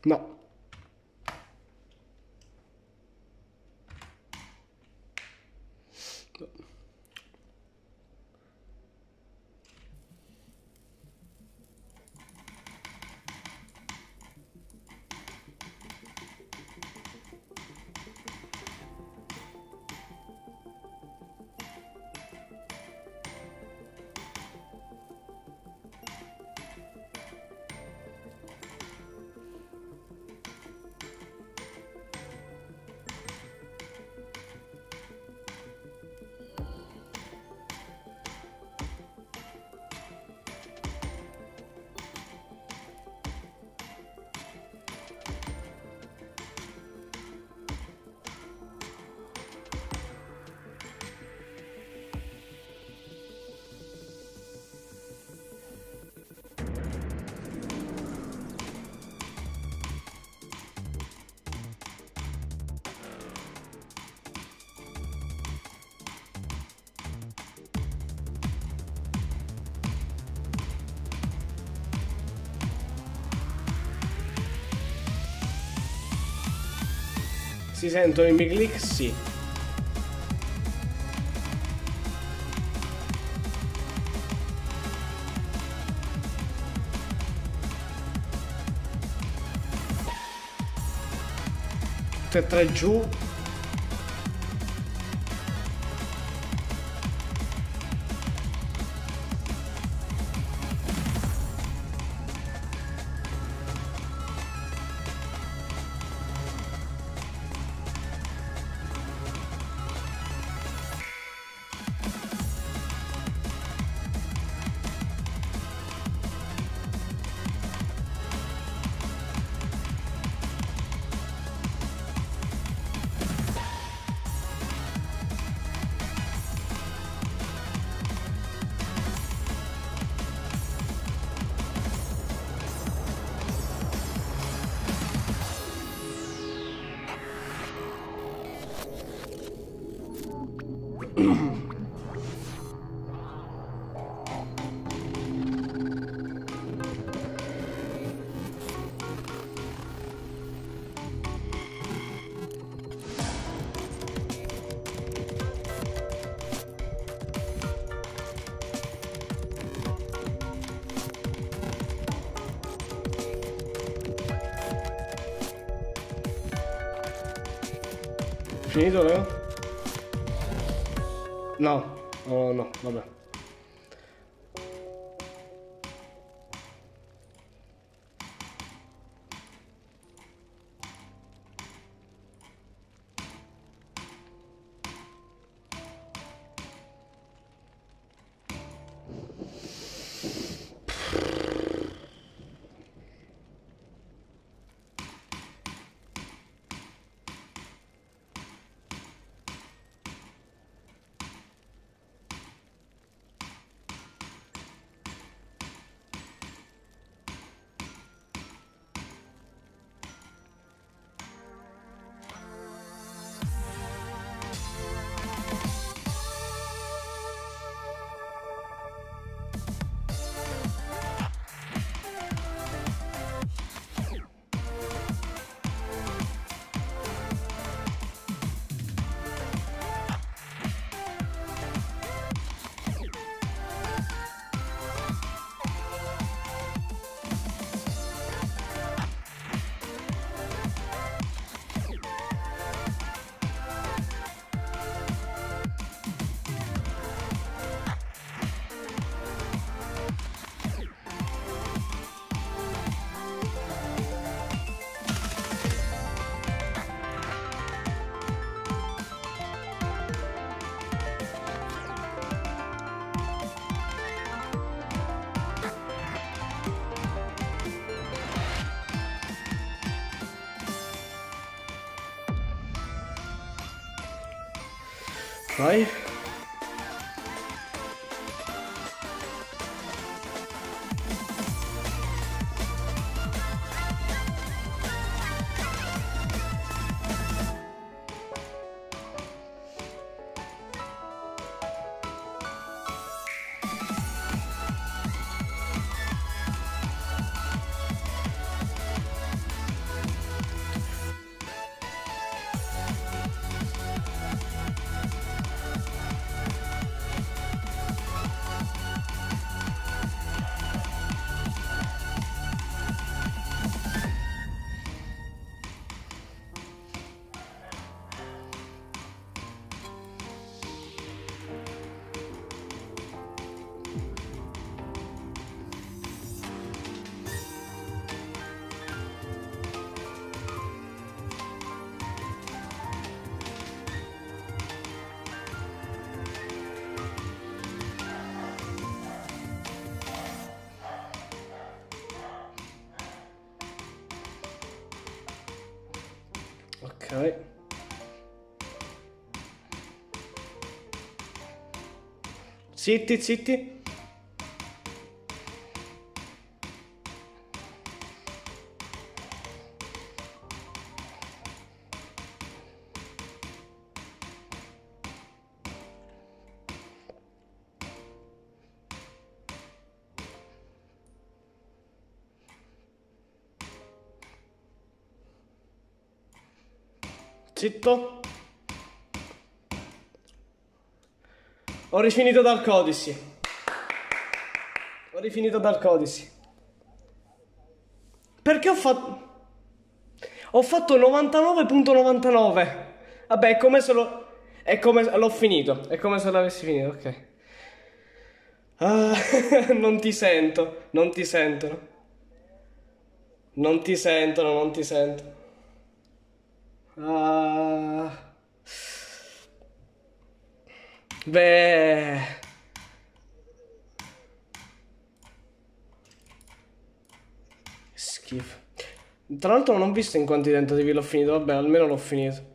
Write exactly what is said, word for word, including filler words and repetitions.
No. Si sentono i miei click? Sì. Tutte e tre giù. Finito, Leo? No, oh, no, vabbè. Vai. Ok. Zitti, zitti. Zitto. Ho rifinito dal Odyssey. Ho rifinito dal Odyssey. Perché ho fatto... Ho fatto novantanove virgola novantanove. Vabbè, è come se lo... È come... L'ho finito. È come se l'avessi finito, ok. Ah, non ti sento. Non ti sentono. Non ti sentono, non ti sentono. Ah... Beh... Schifo. Tra l'altro non ho visto in quanti tentativi l'ho finito, vabbè, almeno l'ho finito.